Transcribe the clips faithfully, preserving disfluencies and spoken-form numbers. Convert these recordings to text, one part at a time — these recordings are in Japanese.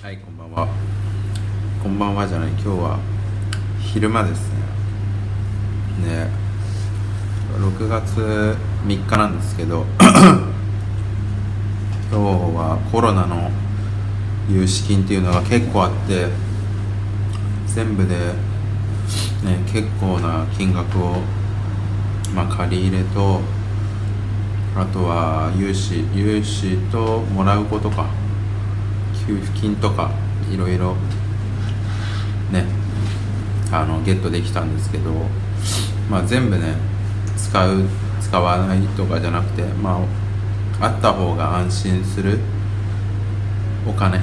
はい、こんばんは。こんばんはじゃない、今日は昼間ですね。ね、ろくがつみっかなんですけど今日はコロナの融資金っていうのが結構あって、全部で、ね、結構な金額を、まあ、借り入れと、あとは融資融資ともらうことか、給付金とかいろいろね、あのゲットできたんですけど、まあ全部ね、使う使わないとかじゃなくて、まああった方が安心するお金、うん、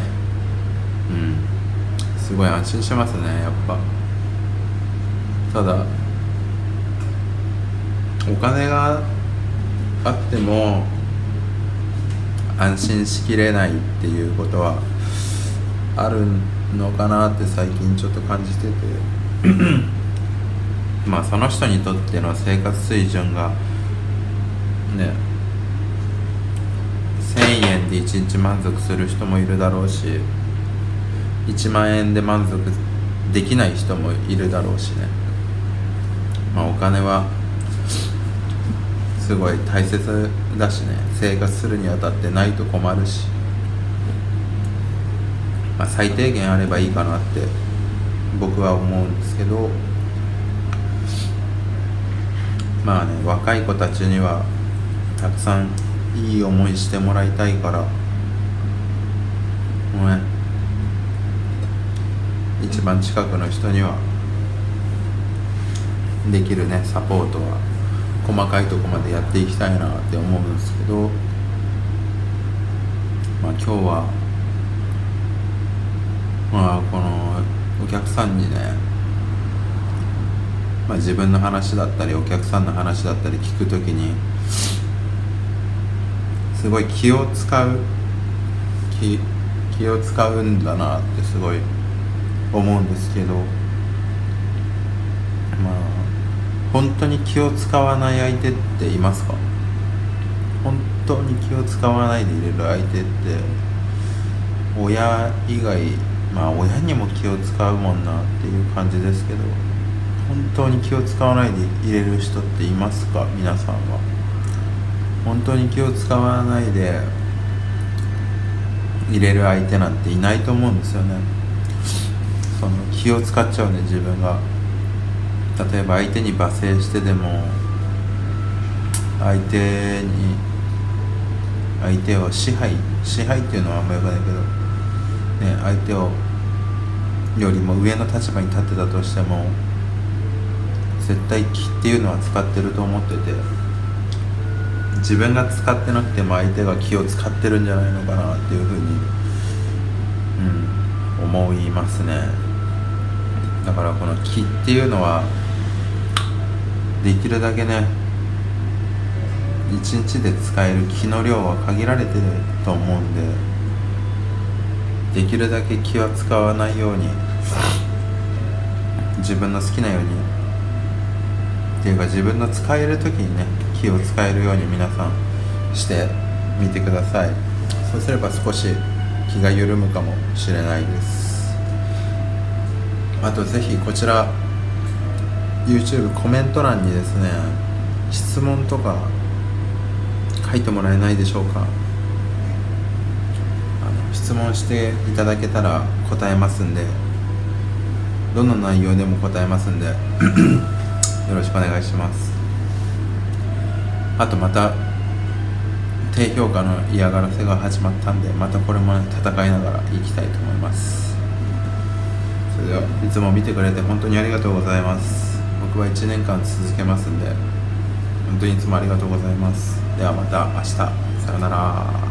すごい安心しますね、やっぱ。ただお金があっても安心しきれないっていうことはあるのかなって最近ちょっと感じててまあその人にとっての生活水準がね、せんえんでいちにち満足する人もいるだろうし、いちまんえんで満足できない人もいるだろうしね。まあお金はすごい大切だしね、生活するにあたってないと困るし、まあ、最低限あればいいかなって僕は思うんですけど、まあね、若い子たちにはたくさんいい思いしてもらいたいから、もうね、一番近くの人にはできるねサポートは細かいとこまでやっていきたいなって思うんですけど、まあ今日はまあこのお客さんにね、まあ、自分の話だったりお客さんの話だったり聞くときにすごい気を使う気気を使うんだなってすごい思うんですけど、まあ本当に気を使わない相手っていますか？本当に気を使わないでいれる相手って親以外、まあ親にも気を使うもんなっていう感じですけど、本当に気を使わないでいれる人っていますか？皆さんは本当に気を使わないでいれる相手なんていないと思うんですよね。その気を使っちゃうね、自分が。例えば相手に罵声してでも、相手に相手を支配支配っていうのはあんまよくないけどね、相手をよりも上の立場に立ってたとしても絶対気っていうのは使ってると思ってて、自分が使ってなくても相手が気を使ってるんじゃないのかなっていうふうに、うん、思いますね。だからこの気っていうのはできるだけね、一日で使える気の量は限られてると思うんで、できるだけ気は使わないように、自分の好きなようにっていうか自分の使える時にね、気を使えるように皆さんしてみてください。そうすれば少し気が緩むかもしれないです。あとぜひこちら YouTube コメント欄にですね、質問とか書いてもらえないでしょうか。あの質問していただけたら答えますんで、どの内容でも答えますんでよろしくお願いします。あとまた低評価の嫌がらせが始まったんで、またこれも、ね、戦いながらいきたいと思います。それではいつも見てくれて本当にありがとうございます。僕はいちねんかん続けますんで、本当にいつもありがとうございます。ではまた明日、さよなら。